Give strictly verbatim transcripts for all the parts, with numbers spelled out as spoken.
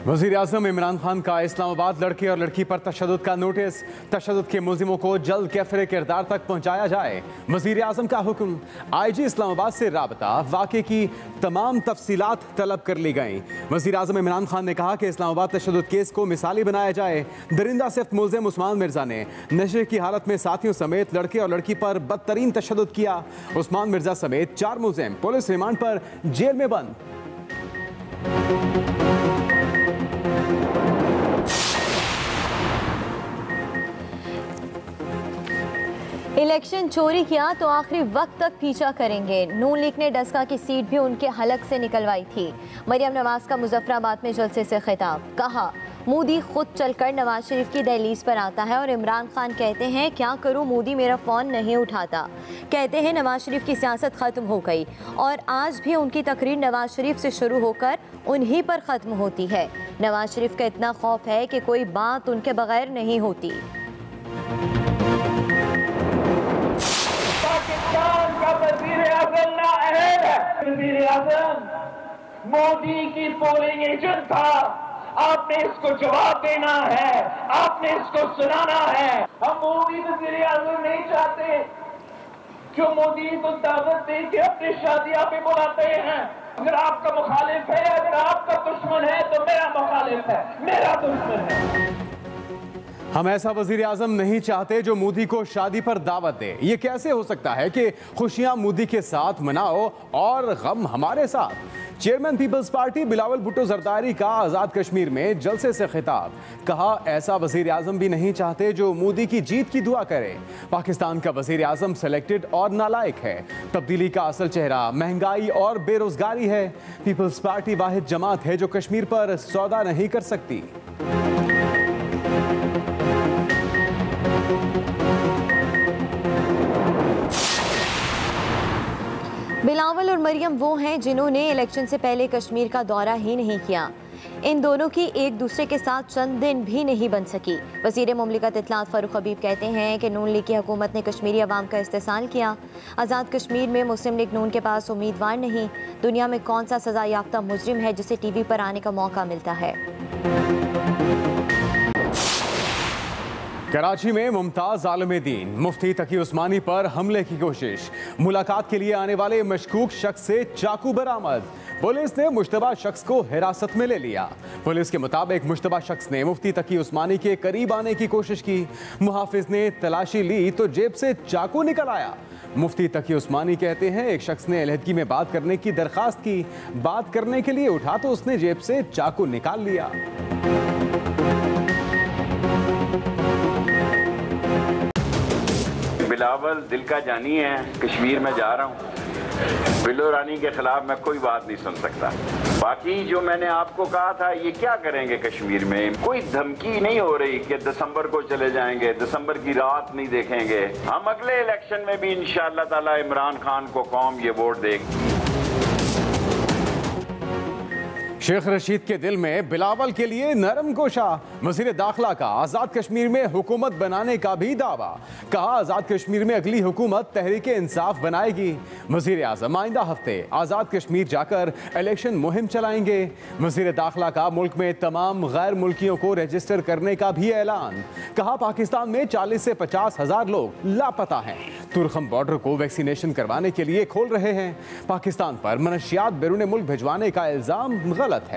वज़ीर आज़म इमरान खान का इस्लामाबाद लड़के और लड़की पर तशद्दुद का नोटिस, तशद्दुद के मुलजिमों को जल्द कैफरे किरदार तक पहुँचाया जाए। वज़ीर आज़म का हुक्म, आई जी इस्लामाबाद से राबता, वाक़े की तमाम तफसीलात तलब कर ली गई। वज़ीर आज़म इमरान खान ने कहा कि इस्लामाबाद तशद्दुद केस को मिसाली बनाया जाए। दरिंदा सिफ्त मुलजिम उस्मान मिर्ज़ा ने नशे की हालत में साथियों समेत लड़के और लड़की पर बदतरीन तशद्दुद किया। उस्मान मिर्ज़ा समेत चार मुलजिम पुलिस रिमांड पर जेल में बंद। इलेक्शन चोरी किया तो आखिरी वक्त तक पीछा करेंगे। नून लीग ने डस्का की सीट भी उनके हलक से निकलवाई थी। मरियम नवाज का मुजफ्फराबाद में जलसे से खिताब, कहा मोदी खुद चलकर नवाज शरीफ की दहलीज पर आता है और इमरान खान कहते हैं क्या करूं, मोदी मेरा फ़ोन नहीं उठाता। कहते हैं नवाज शरीफ की सियासत ख़त्म हो गई और आज भी उनकी तकरीर नवाज शरीफ से शुरू होकर उन्हीं पर ख़त्म होती है। नवाज शरीफ का इतना खौफ है कि कोई बात उनके बगैर नहीं होती। पाकिस्तान का वज़ीर-ए-आज़म नाअहल है। वज़ीर-ए-आज़म मोदी की पोलिंग एजेंट था। आपने इसको जवाब देना है, आपने इसको सुनाना है। हम मोदी वज़ीर-ए-आज़म नहीं चाहते जो मोदी को दावत दे के अपनी शादियां पे बुलाते हैं। अगर आपका मुखालिफ है, अगर आपका दुश्मन है तो मेरा मुखालिफ है, मेरा दुश्मन है। हम ऐसा वजीर आजम नहीं चाहते जो मोदी को शादी पर दावत दे। ये कैसे हो सकता है कि खुशियां मोदी के साथ मनाओ और गम हमारे साथ। Chairman peoples party Bilawal Bhutto Zardari का आज़ाद कश्मीर में जलसे से खिताब, कहा ऐसा वजीर आजम भी नहीं चाहते जो मोदी की जीत की दुआ करे। पाकिस्तान का वजीर आजम सिलेक्टेड और नालायक है। तब्दीली का असल चेहरा महंगाई और बेरोजगारी है। पीपल्स पार्टी वाहिद जमात है जो कश्मीर पर सौदा नहीं कर सकती। बिलावल और मरियम वो हैं जिन्होंने इलेक्शन से पहले कश्मीर का दौरा ही नहीं किया। इन दोनों की एक दूसरे के साथ चंद दिन भी नहीं बन सकी। वज़ीर मुमलिकत इत्तलात फ़ारूक हबीब कहते हैं कि नून लीग की हुकूमत ने कश्मीरी अवाम का इस्तेसाल किया। आज़ाद कश्मीर में मुस्लिम लीग नून के पास उम्मीदवार नहीं। दुनिया में कौन सा सज़ा याफ्ता मुजरिम है जिसे टी वी पर आने का मौका मिलता है। कराची में मुमताज़ आलम-ए-दीन मुफ्ती तकी उस्मानी पर हमले की कोशिश। मुलाकात के लिए आने वाले मशकूक शख्स से चाकू बरामद। पुलिस ने मुश्तबा शख्स को हिरासत में ले लिया। पुलिस के मुताबिक मुश्तबा शख्स ने मुफ्ती तकी उस्मानी के करीब आने की कोशिश की। मुहाफिज ने तलाशी ली तो जेब से चाकू निकल आया। मुफ्ती तकी उस्मानी कहते हैं एक शख्स ने अलहदगी में बात करने की दरख्वास्त की। बात करने के लिए उठा तो उसने जेब से चाकू निकाल लिया। बिलावल दिल का जानी है, कश्मीर में जा रहा हूँ। बिलो रानी के खिलाफ मैं कोई बात नहीं सुन सकता। बाकी जो मैंने आपको कहा था, ये क्या करेंगे कश्मीर में, कोई धमकी नहीं हो रही कि दिसंबर को चले जाएंगे, दिसंबर की रात नहीं देखेंगे। हम अगले इलेक्शन में भी इंशाअल्लाह ताला इमरान खान को कौम ये वोट देगी। शेख रशीद के दिल में बिलावल के लिए नरम गोशा। वज़ीर दाखिला का आज़ाद कश्मीर में हुकूमत बनाने का भी दावा। कहा आज़ाद कश्मीर में अगली हुकूमत तहरीक इंसाफ बनाएगी। वज़ीर आज़म आइंदा हफ्ते आज़ाद कश्मीर जाकर इलेक्शन मुहिम चलाएंगे। वज़ीर दाखिला का मुल्क में तमाम गैर मुल्कियों को रजिस्टर करने का भी ऐलान। कहा पाकिस्तान में चालीस से पचास हजार लोग लापता हैं। तुरखम बॉर्डर को वैक्सीनेशन करवाने के लिए खोल रहे हैं। पाकिस्तान पर मनशियात बैरून मुल्क भिजवाने का इल्ज़ाम गलत है।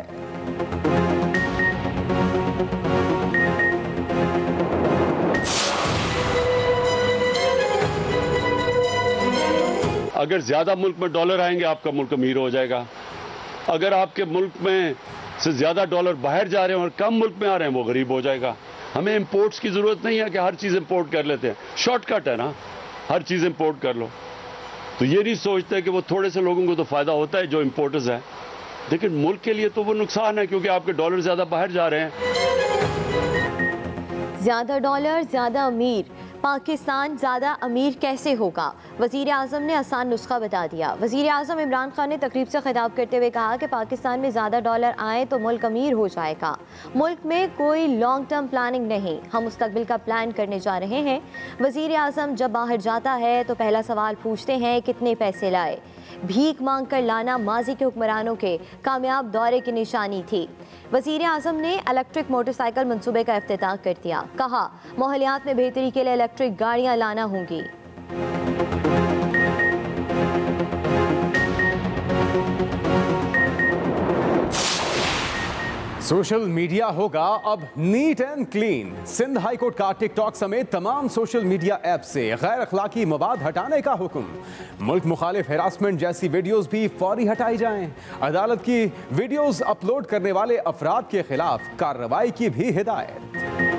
अगर ज्यादा मुल्क में डॉलर आएंगे आपका मुल्क अमीर हो जाएगा। अगर आपके मुल्क में से ज्यादा डॉलर बाहर जा रहे हैं और कम मुल्क में आ रहे हैं वो गरीब हो जाएगा। हमें इंपोर्ट्स की जरूरत नहीं है कि हर चीज इंपोर्ट कर लेते हैं। शॉर्टकट है ना, हर चीज इंपोर्ट कर लो। तो ये नहीं सोचते कि वो थोड़े से लोगों को तो फायदा होता है जो इंपोर्टर्स हैं, लेकिन मुल्क के लिए तो वो नुकसान है क्योंकि आपके डॉलर ज्यादा बाहर जा रहे हैं। ज्यादा डॉलर ज्यादा अमीर, पाकिस्तान ज़्यादा अमीर कैसे होगा? वज़ीर आज़म ने आसान नुस्खा बता दिया। वज़ीर आज़म इमरान खान ने तकरीब से खिताब करते हुए कहा कि पाकिस्तान में ज़्यादा डॉलर आए तो मुल्क अमीर हो जाएगा। मुल्क में कोई लॉन्ग टर्म प्लानिंग नहीं, हम मुस्तकबिल का प्लान करने जा रहे हैं। वज़ीर आज़म जब बाहर जाता है तो पहला सवाल पूछते हैं कितने पैसे लाए। भीख मांग कर लाना माजी के हुक्मरानों के कामयाब दौरे की निशानी थी। वज़ीर आज़म ने इलेक्ट्रिक मोटरसाइकिल मंसूबे का इफ्तिताह कर दिया। कहा माहौलियात में बेहतरी के लिए इलेक्ट्रिक गाड़ियाँ लाना होंगी। सोशल मीडिया होगा अब neat and clean. Sindh high court का टिकटॉक समेत तमाम सोशल मीडिया ऐप से गैर अखलाकी मवाद हटाने का हुक्म। मुल्क मुखालिफ हेरासमेंट जैसी वीडियोस भी फौरी हटाई जाएं। अदालत की वीडियोस अपलोड करने वाले अफराद के खिलाफ कार्रवाई की भी हिदायत।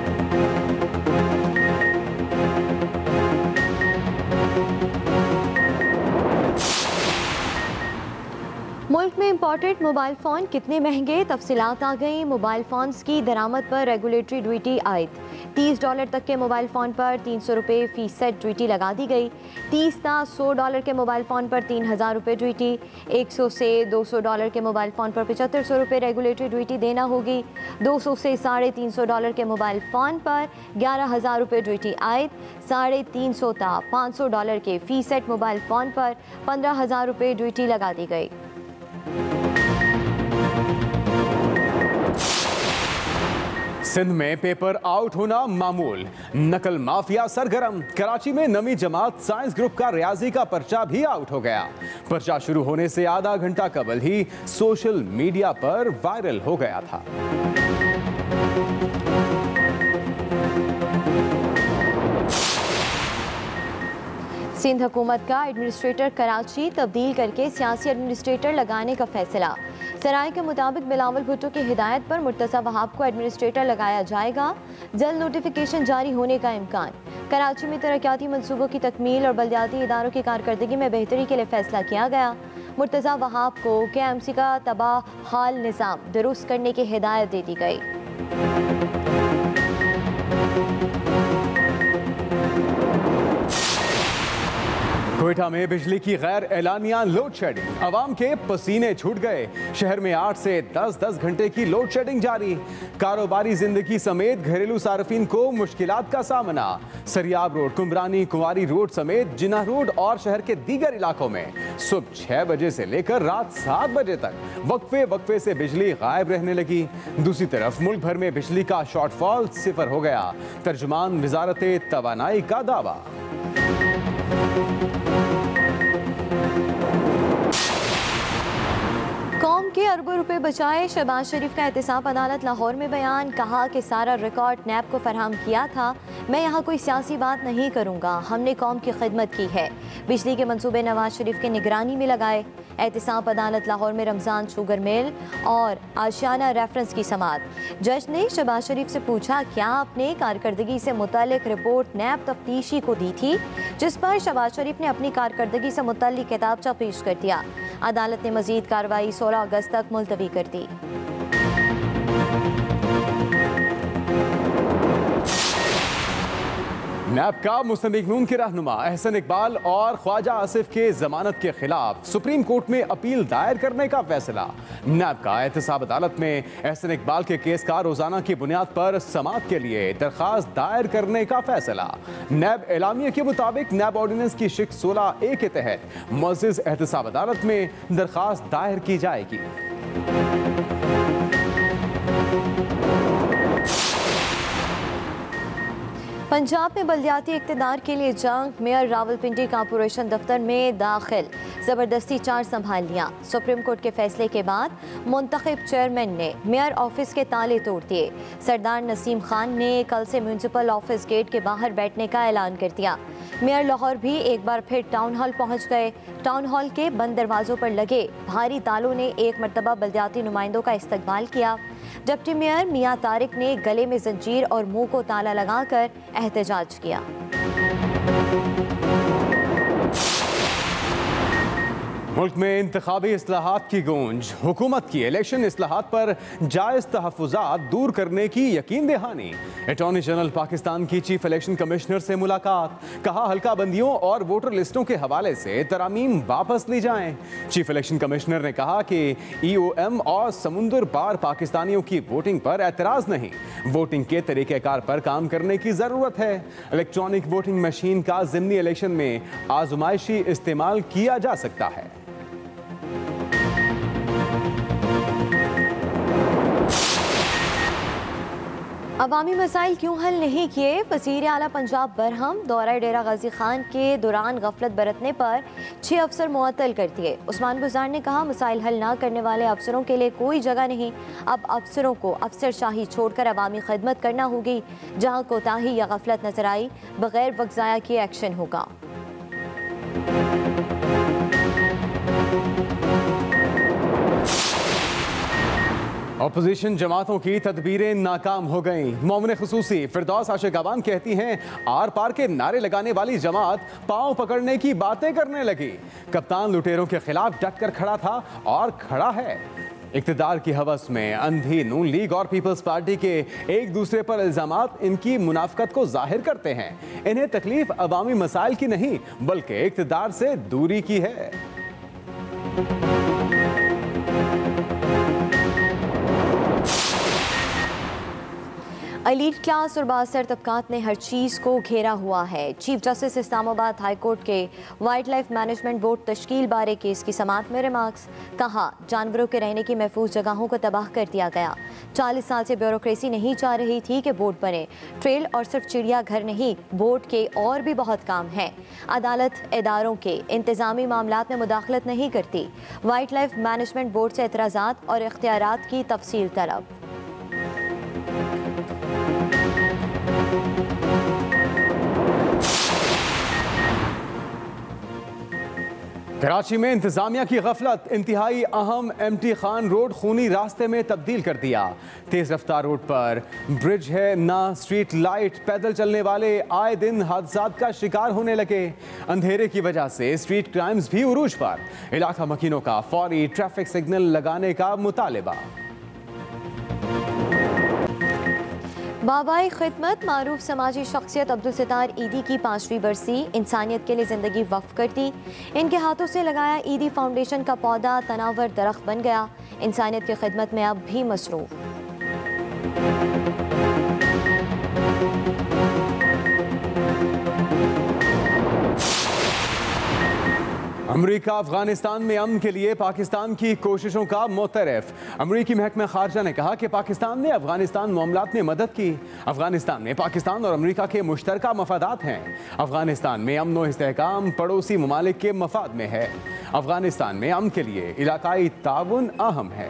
मुल्क में इंपोर्टेड मोबाइल फ़ोन कितने महंगे, तफसीलात आ गई। मोबाइल फ़ोन्स की दरामद पर रेगुलेटरी ड्यूटी आयद। तीस डॉलर तक के मोबाइल फ़ोन पर तीन सौ रुपये फीसद ड्यूटी लगा दी गई। तीस ता सौ डॉलर के मोबाइल फ़ोन पर तीन हज़ार रुपये ड्यूटी। एक सौ से दो सौ डॉलर के मोबाइल फ़ोन पर पचहत्तर सौ रुपये रेगुलेटरी ड्यूटी देना होगी। दो सौ से साढ़े तीन सौ डॉलर के मोबाइल फ़ोन पर ग्यारह हज़ार रुपये ड्यूटी आयद। साढ़े तीन सौ ता पाँच सौ डॉलर के फीसद मोबाइल फ़ोन पर पंद्रह हज़ार रुपये ड्यूटी लगा दी गई। सिंध में पेपर आउट होना मामूल, नकल माफिया सरगर्म। कराची में नवी जमात साइंस ग्रुप का रियाजी का पर्चा भी आउट हो गया। पर्चा शुरू होने से आधा घंटा कबल ही सोशल मीडिया पर वायरल हो गया था। सिंध हुकूमत का एडमिनिस्ट्रेटर कराची तब्दील करके सियासी एडमिनिस्ट्रेटर लगाने का फैसला। सराय के मुताबिक बिलावल भुट्टो की हिदायत पर मुर्तज़ा वहाब को एडमिनिस्ट्रेटर लगाया जाएगा। जल्द नोटिफिकेशन जारी होने का इम्कान। कराची में तरक्याती मनसूबों की तकमील और बल्दियाती इदारों की कारकर्दगी में बेहतरी के लिए फैसला किया गया। मुर्तज़ा वहाब को के एम सी का तबाह हाल निज़ाम दुरुस्त करने की हिदायत दे दी गई। कोयटा में बिजली की गैर एलानिया लोड शेडिंग, अवाम के पसीने छूट गए। शहर में आठ से दस दस घंटे की लोड शेडिंग जारी। कारोबारी जिंदगी समेत घरेलू सार्फिन को मुश्किलात का सामना। सरियाब रोड, कुमरानी, कुंवारी रोड समेत जिन्ना रोड और शहर के दीगर इलाकों में सुबह छह बजे से लेकर रात सात बजे तक वक्फे वक्फे से बिजली गायब रहने लगी। दूसरी तरफ मुल्क भर में बिजली का शॉर्टफॉल सिफर हो गया। तर्जुमान वजारत तवानाई का दावा। कौम के अरबों रुपए बचाए, शहबाज शरीफ का एहतसाब अदालत लाहौर में बयान। कहा कि सारा रिकॉर्ड नैब को फराहम किया था। मैं यहाँ कोई सियासी बात नहीं करूँगा, हमने कौम की खिदमत की है। बिजली के मंसूबे नवाज शरीफ की निगरानी में लगाए। एहतसाब अदालत लाहौर में रमज़ान शुगर मिल और आशियाना रेफरेंस की समात। जज ने शहबाज शरीफ से पूछा क्या आपने कारकर्दगी से मुतालिक रिपोर्ट नैब तफ्तीशी को दी थी, जिस पर शहबाज शरीफ ने अपनी कारकर्दगी से मुतालिक किताबचा पेश कर दिया। अदालत ने मजीद कार्रवाई सोलह अगस्त तक मुलतवी कर दी। नैब का मुस्तंद कानून के रहनुमा एहसन इकबाल और ख्वाजा आसिफ के जमानत के खिलाफ सुप्रीम कोर्ट में अपील दायर करने का फैसला। नैब का एहतसाब अदालत में एहसन इकबाल के केस का रोजाना की बुनियाद पर समाअत के लिए दरखास्त दायर करने का फैसला। नैब एलामिया के मुताबिक नैब ऑर्डिनेंस की शिक सोलह ए के तहत मुअज़्ज़ज़ एहतसाब अदालत में दरखास्त दायर की जाएगी। पंजाब में बल्दियाती इक़्तिदार के लिए जंग, मेयर रावलपिंडी कॉर्पोरेशन दफ्तर में दाखिल, ज़बरदस्ती चार्ज संभाल लिया। सुप्रीम कोर्ट के फैसले के बाद मुंतखब चेयरमैन ने मेयर ऑफिस के ताले तोड़ दिए। सरदार नसीम खान ने कल से म्यूनसिपल ऑफिस गेट के बाहर बैठने का ऐलान कर दिया। मेयर लाहौर भी एक बार फिर टाउन हॉल पहुंच गए। टाउन हॉल के बंद दरवाजों पर लगे भारी तालों ने एक मरतबा बल्दियाती नुमाइंदों का इस्तकबाल किया। डिप्टी मेयर मियां तारिक ने गले में जंजीर और मुंह को ताला लगाकर एहतजाज किया। मुल्क में इंतखाबी इस्लाहात की गूंज, हुकूमत की इलेक्शन इस्लाहात पर जायज़ तहफ़्फ़ुज़ात दूर करने की यकीन दहानी। अटॉर्नी जनरल पाकिस्तान की चीफ इलेक्शन कमिश्नर से मुलाकात, कहा हल्का बंदियों और वोटर लिस्टों के हवाले से तरामीम वापस ली जाएं। चीफ इलेक्शन कमिश्नर ने कहा कि ई ओ एम और समुंदर पार पाकिस्तानियों की वोटिंग पर एतराज़ नहीं, वोटिंग के तरीक़ेकार पर काम करने की ज़रूरत है। इलेक्ट्रॉनिक वोटिंग मशीन का ज़िमनी इलेक्शन में आजमाइशी इस्तेमाल किया जा सकता है। अवामी मसाइल क्यों हल नहीं किए? वज़ीर आला पंजाब बरहम दौरा डेरा गाजी खान के दौरान गफलत बरतने पर छह अफसर मुअत्तल कर दिए। उस्मान गुजार ने कहा, मसाइल हल ना करने वाले अफसरों के लिए कोई जगह नहीं। अब अफसरों को अफसरशाही छोड़कर अवामी खिदमत करना होगी। जहाँ कोताही या गफलत नजर आई, बगैर वक्त ज़ाया किए एक्शन होगा। अपोजिशन जमातों की तदबीरें नाकाम हो गईं। मोमिन खुसूसी फिरदौस आशिक अवान कहती हैं, आर पार के नारे लगाने वाली जमात पांव पकड़ने की बातें करने लगी। कप्तान लुटेरों के खिलाफ डट कर खड़ा था और खड़ा है। इक्तिदार की हवस में अंधी नून लीग और पीपल्स पार्टी के एक दूसरे पर इल्जामात इनकी मुनाफकत को जाहिर करते हैं। इन्हें तकलीफ अवामी मसाइल की नहीं बल्कि इक्तिदार से दूरी की है। एलीट क्लास और बासर तबकात ने हर चीज़ को घेरा हुआ है। Chief justice Islamabad high court के वाइल्ड लाइफ मैनेजमेंट बोर्ड तश्कील बारे केस की समाअत में रिमार्क्स। कहा, जानवरों के रहने की महफूज जगहों को तबाह कर दिया गया। चालीस साल से ब्यूरोक्रेसी नहीं चाह रही थी कि बोर्ड बने। ट्रेल और सिर्फ चिड़ियाघर नहीं, बोर्ड के और भी बहुत काम हैं। अदालत इदारों के इंतजामी मामलात में मुदाखलत नहीं करती। वाइल्ड लाइफ मैनेजमेंट बोर्ड से एतराज़ात और इख्तियारात की तफसील तलब। कराची में इंतजामिया की गफलत इंतहाई अहम एमटी खान रोड खूनी रास्ते में तब्दील कर दिया। तेज रफ्तार रोड पर ब्रिज है ना स्ट्रीट लाइट, पैदल चलने वाले आए दिन हादसात का शिकार होने लगे। अंधेरे की वजह से स्ट्रीट क्राइम्स भी उरूज पर। इलाका मकीनों का फौरी ट्रैफिक सिग्नल लगाने का मुतालिबा। बाबाई खिदमत मारूफ समाजी शख्सियत अब्दुल सत्तार ईदी की पाँचवीं बरसी इंसानियत के लिए ज़िंदगी वक्फ कर दी। इनके हाथों से लगाया ईदी फाउंडेशन का पौधा तनावर दरख्त बन गया। इंसानियत की खिदमत में अब भी मसरूफ। अमरीका अफगानिस्तान में अमन के लिए पाकिस्तान की कोशिशों का मोतरफ। अमरीकी महकमा खारजा ने कहा कि पाकिस्तान ने अफगानिस्तान मामलात में मदद की। अफगानिस्तान में पाकिस्तान और अमरीका के मुश्तरका मफादात हैं। अफगानिस्तान में अमन व इस्तेहकाम पड़ोसी ममालिक के मफाद में है। अफगानिस्तान में अमन के लिए इलाकाई ताउन अहम है।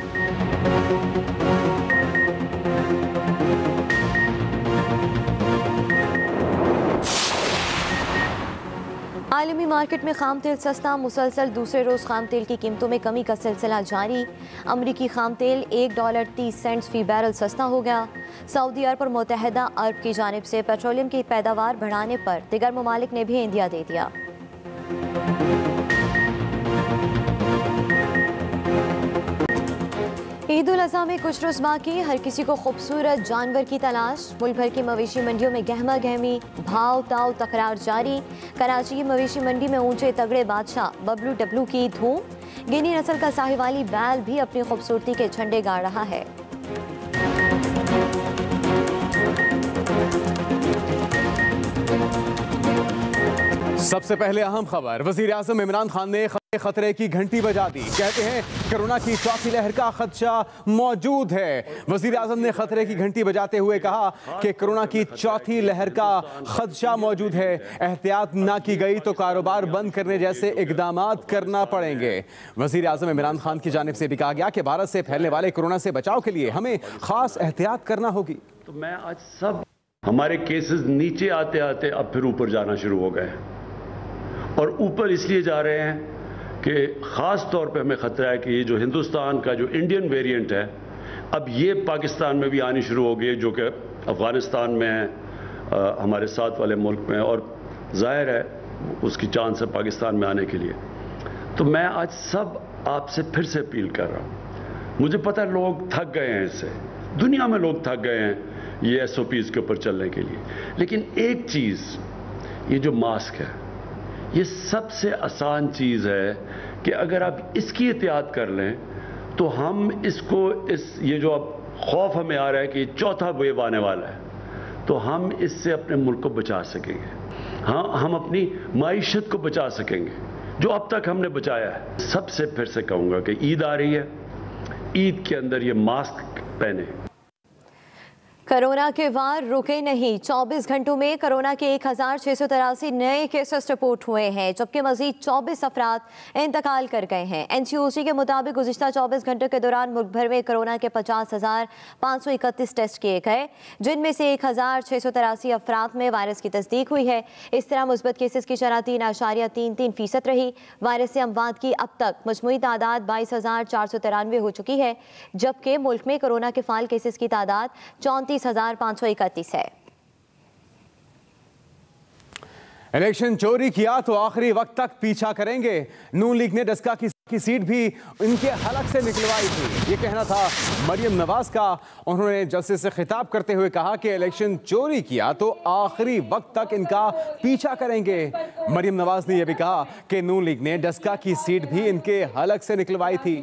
आलमी मार्केट में खाम तेल सस्ता, मुसलसल दूसरे रोज़ खाम तेल की कीमतों में कमी का सिलसिला जारी। अमरीकी खाम तेल एक डॉलर तीस सेंट्स फी बैरल सस्ता हो गया। सऊदी अरब और मुत्तहिदा अरब की जानिब से पेट्रोलियम की पैदावार बढ़ाने पर दिगर ममालिक ने भी इंदिया दे दिया। ईद उल अज़हा में कुछ रोज़ बाकी, हर किसी को खूबसूरत जानवर की तलाश। मुल्क भर की मवेशी मंडियों में गहमा गहमी, भाव ताव तकरार जारी। कराची की मवेशी मंडी में ऊंचे तगड़े बादशाह बबलू डब्लू की धूम। गिनी नस्ल का साहिवाली बैल भी अपनी खूबसूरती के झंडे गाड़ रहा है। सबसे पहले अहम खबर, वजीर आज़म इमरान खान ने खतरे की घंटी बजा दी। कहते हैं कोरोना की चौथी लहर का खदशा मौजूद है। वजीर आज़म ने खतरे की घंटी बजाते हुए कहा कि कोरोना की चौथी लहर का खदशा मौजूद है। एहतियात ना की गई तो कारोबार बंद करने जैसे इकदामात करना पड़ेंगे। वजीर आज़म इमरान खान की जानिब से भी कहा गया कि भारत से फैलने वाले कोरोना से बचाव के लिए हमें खास एहतियात करना होगी। तो मैं आज सब हमारे केसेस नीचे आते आते अब फिर ऊपर जाना शुरू हो गए, और ऊपर इसलिए जा रहे हैं कि ख़ास तौर पे हमें ख़तरा है कि ये जो हिंदुस्तान का जो इंडियन वेरिएंट है, अब ये पाकिस्तान में भी आनी शुरू हो गई है, जो कि अफ़गानिस्तान में है, आ, हमारे साथ वाले मुल्क में, और ज़ाहिर है उसकी चांस है पाकिस्तान में आने के लिए। तो मैं आज सब आपसे फिर से अपील कर रहा हूँ। मुझे पता है लोग थक गए हैं इससे, दुनिया में लोग थक गए हैं ये एस ओ पीज़ के ऊपर चलने के लिए, लेकिन एक चीज़, ये जो मास्क है, ये सबसे आसान चीज़ है कि अगर आप इसकी एहतियात कर लें तो हम इसको, इस ये जो अब खौफ हमें आ रहा है कि चौथा वेव आने वाला है, तो हम इससे अपने मुल्क को बचा सकेंगे। हाँ, हम अपनी माईशत को बचा सकेंगे जो अब तक हमने बचाया है। सबसे फिर से कहूँगा कि ईद आ रही है, ईद के अंदर ये मास्क पहने। कोरोना के वार रुके नहीं। चौबीस घंटों में कोरोना के एक हजार छह सौ तिरासी नए केसेस रिपोर्ट हुए हैं, जबकि मजीद चौबीस अफराद इंतकाल कर गए हैं। एन सी ओ सी के मुताबिक गुज़िश्ता चौबीस घंटों के दौरान मुल्क भर में कोरोना के पचास हजार पाँच सौ इकतीस टेस्ट किए गए, जिनमें से एक हजार छह सौ तिरासी अफराद में वायरस की तस्दीक हुई है। इस तरह मुस्बत केसेस की शरह तीन आशारिया तीन तीन फीसद रही। वायरस से अमवात की अब तक मजमूई तादाद बाईस हजार चार सौ तिरानवे हो चुकी है, जबकि मुल्क में कोरोना के फाल केसेस की तादाद चौंतीस हजार पाँच सौ इकतीस है। इलेक्शन चोरी किया तो आखिरी वक्त तक पीछा करेंगे। नून लीग ने डस्का की की सीट भी इनके हलक से निकलवाई थी, ये कहना था मरियम नवाज का। उन्होंने जलसे से खिताब करते हुए कहा कि इलेक्शन चोरी किया तो आखिरी वक्त तक इनका पीछा करेंगे। मरियम नवाज ने यह भी कहा कि नून लीग ने डस्का की सीट भी इनके हलक से निकलवाई थी।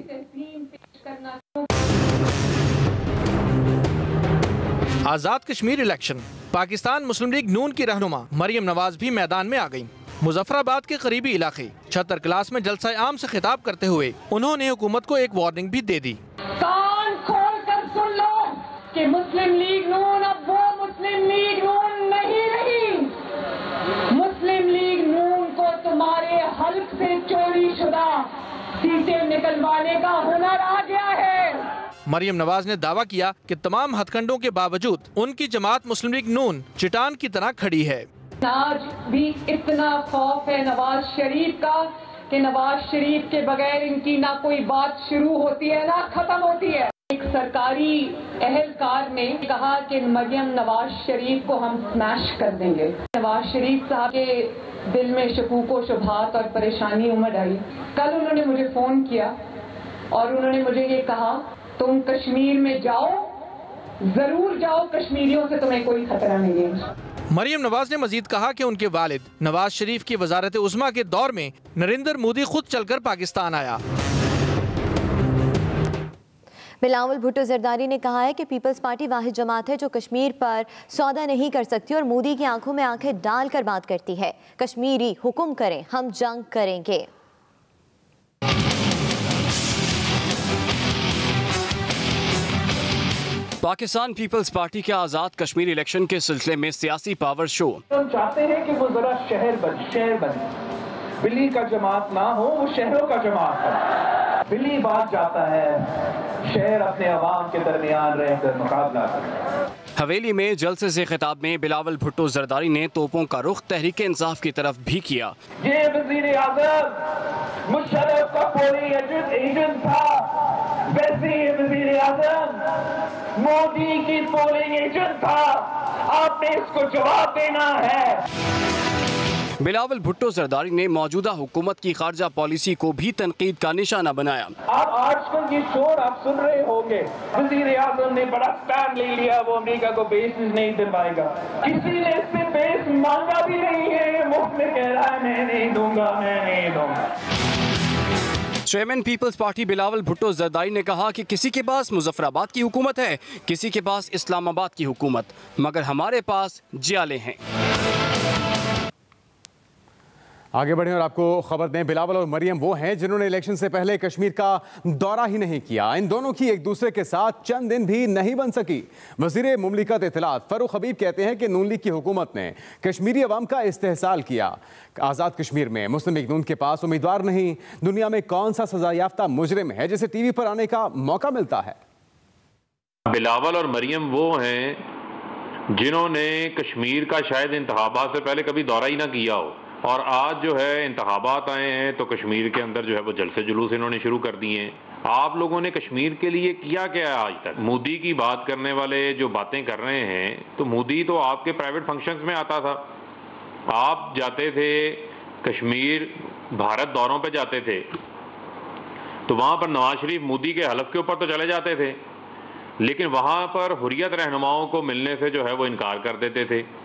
Azad Kashmir election, Pakistan Muslim League Noon की रहनुमा मरियम नवाज भी मैदान में आ गईं। मुजफ्फराबाद के करीबी इलाके छतर क्लास में जलसा आम से खिताब करते हुए उन्होंने हुकूमत को एक वार्निंग भी दे दी। कान खोल कर सुन लो कि मुस्लिम लीग नून अब वो मुस्लिम लीग नून नहीं रही। मुस्लिम लीग नून को तुम्हारे हल्क से चोरी शुदा सीटें निकलवाने का हुनर आ गया है। मरियम नवाज ने दावा किया कि तमाम हथकंडों के बावजूद उनकी जमात मुस्लिम लीग नून चट्टान की तरह खड़ी है। आज भी इतना खौफ है नवाज शरीफ का कि नवाज शरीफ के बगैर इनकी ना कोई बात शुरू होती है ना खत्म होती है। एक सरकारी अहलकार ने कहा कि मरियम नवाज शरीफ को हम स्मैश कर देंगे। नवाज शरीफ साहब के दिल में शकूक व शुबहात और परेशानी उमड़ आई। कल उन्होंने मुझे फोन किया और उन्होंने मुझे ये कहा, तुम कश्मीर में जाओ, जरूर जाओ, कश्मीरियों से तुम्हें कोई खतरा नहीं है। मरियम नवाज ने मजीद कहा कि उनके वालिद नवाज शरीफ की वजारत उज़्मा के दौर में नरेंद्र मोदी खुद चलकर पाकिस्तान आया। बिलावल भुट्टो जरदारी ने कहा है कि पीपल्स पार्टी वाहिद जमात है जो कश्मीर पर सौदा नहीं कर सकती और मोदी की आंखों में आंखें डालकर बात करती है। कश्मीरी हुक्म करें, हम जंग करेंगे। पाकिस्तान पीपल्स पार्टी के आज़ाद कश्मीर इलेक्शन के सिलसिले में सियासी पावर शो। हम चाहते हैं कि वो जरा शहर बन शहर बने, बिल्ली का जमात ना हो, वो शहरों का जमात हो। बिल्ली बात जाता है, शहर अपने अवाम के दरमियान रहकर मुकाबला करे। हवेली में जलसे से खिताब में बिलावल भुट्टो जरदारी ने तोपों का रुख तहरीक इंसाफ की तरफ भी किया। ये वजीर आजम मुशर्रफ का पोलिंग एजेंट एजेंट था, वैसे ये वजीर आजम मोदी की पोलिंग एजेंट था। आपने इसको जवाब देना है। बिलावल भुट्टो जरदारी ने मौजूदा हुकूमत की खारजा पॉलिसी को भी तनकीद का निशाना बनाया। आप आजकल की शोर आप सुन रहे होंगे, वजीर आजम ने बड़ा स्टैंड ले लिया, वो अमेरिका को बेस नहीं दिलवाएगा। किसी ने इससे बेस मांगा भी नहीं है, मुफ्त में कह रहा है मैं नहीं दूंगा, मैं नहीं दूंगा। Chairman peoples party Bilawal Bhutto Zardari ने कहा कि किसी के पास मुजफ्फराबाद की हुकूमत है, किसी के पास इस्लामाबाद की हुकूमत, मगर हमारे पास जियाले हैं। आगे बढ़ें और आपको खबर दें, बिलावल और मरियम वो हैं जिन्होंने इलेक्शन से पहले कश्मीर का दौरा ही नहीं किया। इन दोनों की एक दूसरे के साथ चंद दिन भी नहीं बन सकी। वज़ीर मुमलिकत इत्तलात फ़ारूक हबीब कहते हैं कि नून लीग की हुकूमत ने कश्मीरी अवाम का इस्तेहसाल किया। आज़ाद कश्मीर में मुस्लिम लीग नून के पास उम्मीदवार नहीं। दुनिया में कौन सा सजा याफ्ता मुजरिम है जिसे टीवी पर आने का मौका मिलता है? बिलावल और मरियम वो हैं जिन्होंने कश्मीर का शायद इंतखाबात से पहले कभी दौरा ही ना किया हो, और आज जो है इंतखाबात आए हैं तो कश्मीर के अंदर जो है वो जलसे जुलूस इन्होंने शुरू कर दिए हैं। आप लोगों ने कश्मीर के लिए किया क्या है आज तक? मोदी की बात करने वाले जो बातें कर रहे हैं, तो मोदी तो आपके प्राइवेट फंक्शंस में आता था, आप जाते थे कश्मीर, भारत दौरों पे जाते थे, तो वहाँ पर नवाज शरीफ मोदी के हलफ के ऊपर तो चले जाते थे, लेकिन वहाँ पर हुर्रियत रहनुमाओं को मिलने से जो है वो इनकार कर देते थे।